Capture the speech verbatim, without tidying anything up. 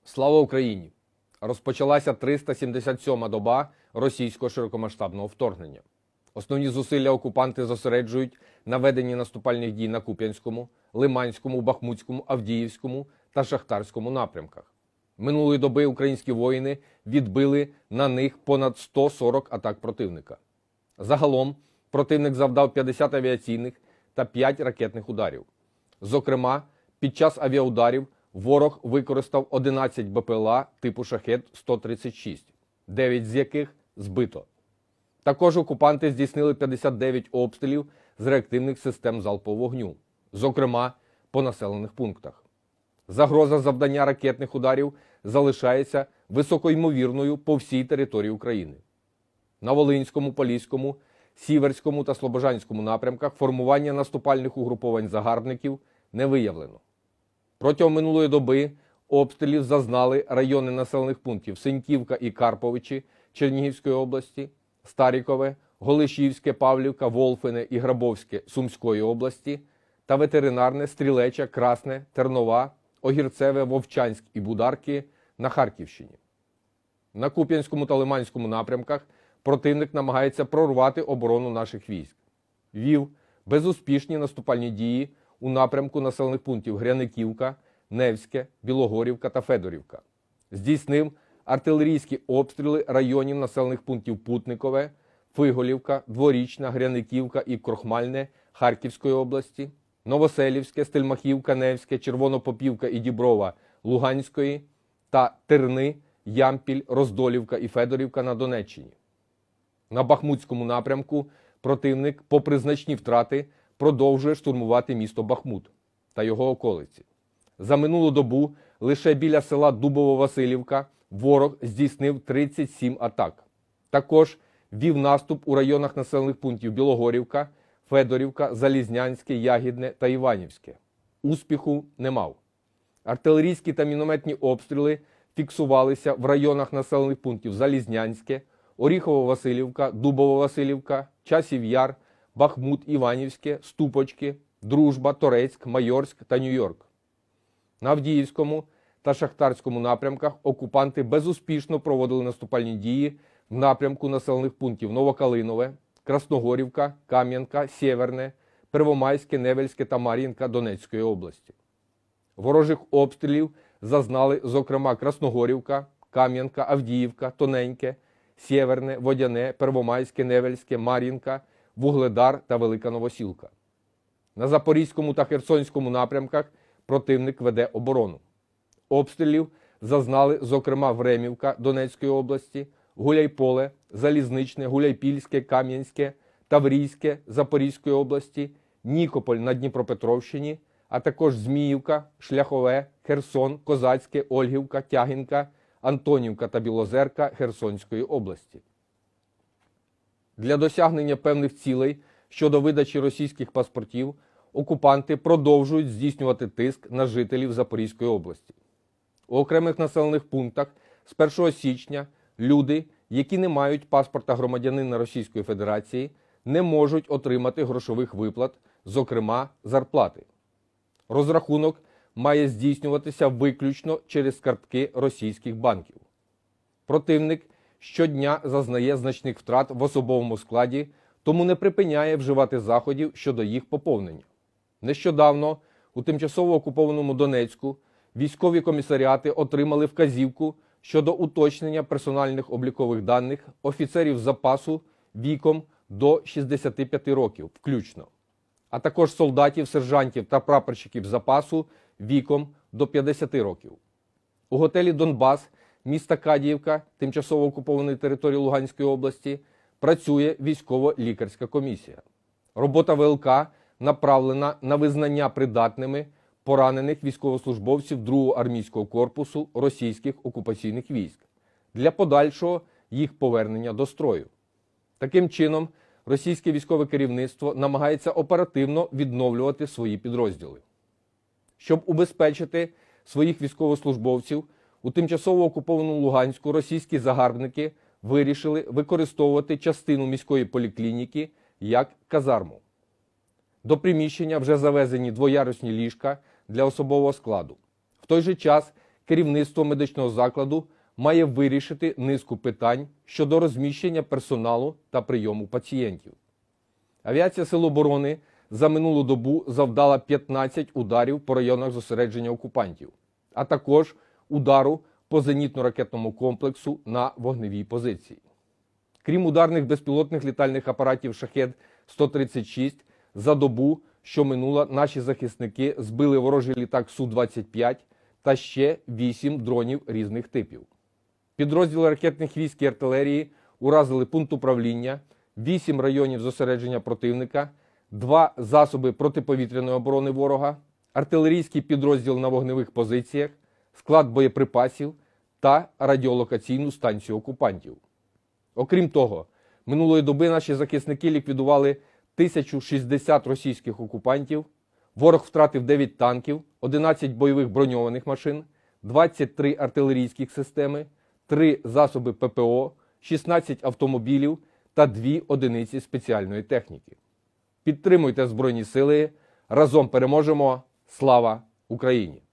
Слава Україні! Розпочалася триста сімдесят сьома доба російського широкомасштабного вторгнення. Основні зусилля окупанти зосереджують на веденні наступальних дій на Куп'янському, Лиманському, Бахмутському, Авдіївському та Шахтарському напрямках. Минулої доби українські воїни відбили на них понад сто сорок атак противника. Загалом противник завдав п'ятдесят авіаційних та п'ять ракетних ударів. Зокрема, під час авіаударів ворог використав одинадцять Б П Л А типу Шахед сто тридцять шість, дев'ять з яких збито. Також окупанти здійснили п'ятдесят дев'ять обстрілів з реактивних систем залпового вогню, зокрема по населених пунктах. Загроза завдання ракетних ударів залишається високоймовірною по всій території України. На Волинському, Поліському, Сіверському та Слобожанському напрямках формування наступальних угруповань загарбників не виявлено. Протягом минулої доби обстрілів зазнали райони населених пунктів Синьківка і Карповичі Чернігівської області, Старікове, Голишівське, Павлівка, Волфине і Грабовське Сумської області та ветеринарне Стрілеча, Красне, Тернова, Огірцеве, Вовчанськ і Бударки на Харківщині. На Куп'янському та Лиманському напрямках противник намагається прорвати оборону наших військ. Вів безуспішні наступальні дії у напрямку населених пунктів Гряниківка, Невське, Білогорівка та Федорівка. Здійснив артилерійські обстріли районів населених пунктів Путникове, Фиголівка, Дворічна, Гряниківка і Крохмальне Харківської області, Новоселівське, Стельмахівка, Невське, Червонопопівка і Діброва Луганської та Терни, Ямпіль, Роздолівка і Федорівка на Донеччині. На Бахмутському напрямку противник, попри значні втрати, продовжує штурмувати місто Бахмут та його околиці. За минулу добу лише біля села Дубово-Василівка ворог здійснив тридцять сім атак. Також вів наступ у районах населених пунктів Білогорівка, Федорівка, Залізнянське, Ягідне та Іванівське. Успіху не мав. Артилерійські та мінометні обстріли фіксувалися в районах населених пунктів Залізнянське, Оріхово-Василівка, Дубово-Василівка, Часів Яр, Бахмут, Іванівське, Ступочки, Дружба, Торецьк, Майорськ та Нью-Йорк. На Авдіївському та Шахтарському напрямках окупанти безуспішно проводили наступальні дії в напрямку населених пунктів Новокалинове, Красногорівка, Кам'янка, Сєверне, Первомайське, Невельське та Мар'їнка Донецької області. Ворожих обстрілів зазнали, зокрема, Красногорівка, Кам'янка, Авдіївка, Тоненьке, Сєверне, Водяне, Первомайське, Невельське, Мар'їнка, Вугледар та Велика Новосілка. На Запорізькому та Херсонському напрямках противник веде оборону. Обстрілів зазнали, зокрема, Времівка Донецької області, Гуляйполе, Залізничне, Гуляйпільське, Кам'янське, Таврійське Запорізької області, Нікополь на Дніпропетровщині, а також Зміївка, Шляхове, Херсон, Козацьке, Ольгівка, Тягінка, Антонівка та Білозерка Херсонської області. Для досягнення певних цілей щодо видачі російських паспортів окупанти продовжують здійснювати тиск на жителів Запорізької області. У окремих населених пунктах з першого січня люди, які не мають паспорта громадянина Російської Федерації, не можуть отримати грошових виплат, зокрема зарплати. Розрахунок має здійснюватися виключно через картки російських банків. Противник щодня зазнає значних втрат в особовому складі, тому не припиняє вживати заходів щодо їх поповнення. Нещодавно у тимчасово окупованому Донецьку військові комісаріати отримали вказівку щодо уточнення персональних облікових даних офіцерів запасу віком до шістдесяти п'яти років включно, а також солдатів, сержантів та прапорщиків запасу віком до п'ятдесяти років. У готелі «Донбас» міста Кадіївка, тимчасово окупованої території Луганської області, працює військово-лікарська комісія. Робота В Л К направлена на визнання придатними поранених військовослужбовців другого армійського корпусу російських окупаційних військ для подальшого їх повернення до строю. Таким чином, російське військове керівництво намагається оперативно відновлювати свої підрозділи. Щоб убезпечити своїх військовослужбовців, у тимчасово окупованому Луганську російські загарбники вирішили використовувати частину міської поліклініки як казарму. До приміщення вже завезені двоярусні ліжка для особового складу. В той же час керівництво медичного закладу має вирішити низку питань щодо розміщення персоналу та прийому пацієнтів. Авіація Сил оборони за минулу добу завдала п'ятнадцять ударів по районах зосередження окупантів, а також удару по зенітно-ракетному комплексу на вогневій позиції. Крім ударних безпілотних літальних апаратів «Шахед сто тридцять шість», за добу, що минула, наші захисники збили ворожий літак Су двадцять п'ять та ще вісім дронів різних типів. Підрозділи ракетних військ і артилерії уразили пункт управління, вісім районів зосередження противника, два засоби протиповітряної оборони ворога, артилерійський підрозділ на вогневих позиціях, склад боєприпасів та радіолокаційну станцію окупантів. Окрім того, минулої доби наші захисники ліквідували тисячу шістдесят російських окупантів, ворог втратив дев'ять танків, одинадцять бойових броньованих машин, двадцять три артилерійських системи, три засоби ППО, шістнадцять автомобілів та дві одиниці спеціальної техніки. Підтримуйте Збройні Сили, разом переможемо! Слава Україні!